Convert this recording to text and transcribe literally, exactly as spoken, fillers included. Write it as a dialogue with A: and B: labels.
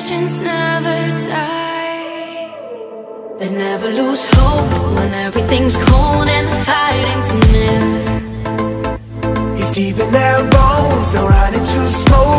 A: legends never die. They never lose hope when everything's cold and the fighting's near.
B: He's deep in their bones, they'll run into smoke.